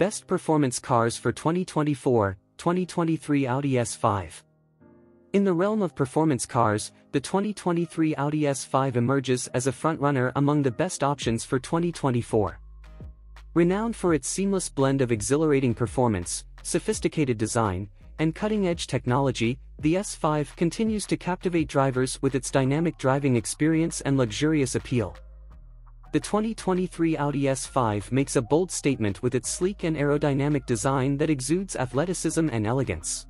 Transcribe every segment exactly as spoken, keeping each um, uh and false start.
Best Performance Cars for twenty twenty-four twenty twenty-three Audi S five. In the realm of performance cars, the twenty twenty-three Audi S five emerges as a frontrunner among the best options for twenty twenty-four. Renowned for its seamless blend of exhilarating performance, sophisticated design, and cutting-edge technology, the S five continues to captivate drivers with its dynamic driving experience and luxurious appeal. The twenty twenty-three Audi S five makes a bold statement with its sleek and aerodynamic design that exudes athleticism and elegance.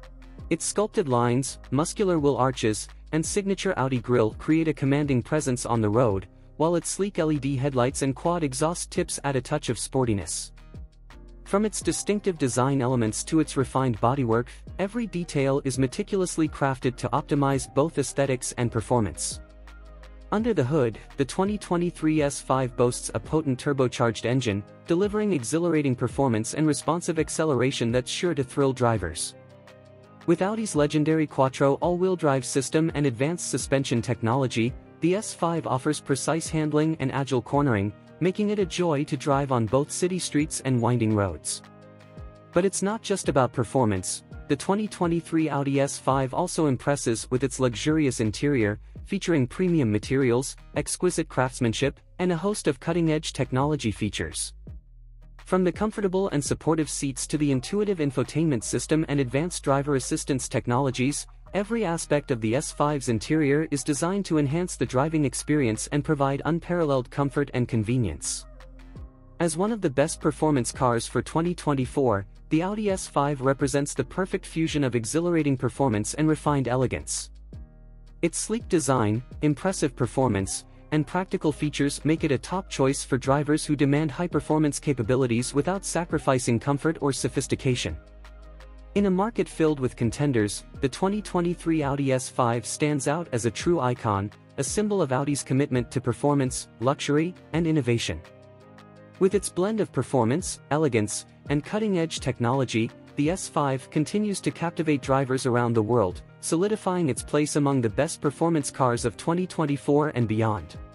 Its sculpted lines, muscular wheel arches, and signature Audi grille create a commanding presence on the road, while its sleek L E D headlights and quad exhaust tips add a touch of sportiness. From its distinctive design elements to its refined bodywork, every detail is meticulously crafted to optimize both aesthetics and performance. Under the hood, the twenty twenty-three S five boasts a potent turbocharged engine, delivering exhilarating performance and responsive acceleration that's sure to thrill drivers. With Audi's legendary Quattro all-wheel drive system and advanced suspension technology, the S five offers precise handling and agile cornering, making it a joy to drive on both city streets and winding roads. But it's not just about performance. The twenty twenty-three Audi S five also impresses with its luxurious interior, featuring premium materials, exquisite craftsmanship, and a host of cutting-edge technology features. From the comfortable and supportive seats to the intuitive infotainment system and advanced driver assistance technologies, every aspect of the S five's interior is designed to enhance the driving experience and provide unparalleled comfort and convenience. As one of the best performance cars for twenty twenty-four, the Audi S five represents the perfect fusion of exhilarating performance and refined elegance. Its sleek design, impressive performance, and practical features make it a top choice for drivers who demand high-performance capabilities without sacrificing comfort or sophistication. In a market filled with contenders, the twenty twenty-three Audi S five stands out as a true icon, a symbol of Audi's commitment to performance, luxury, and innovation. With its blend of performance, elegance, and cutting-edge technology, the S five continues to captivate drivers around the world, solidifying its place among the best performance cars of twenty twenty-four and beyond.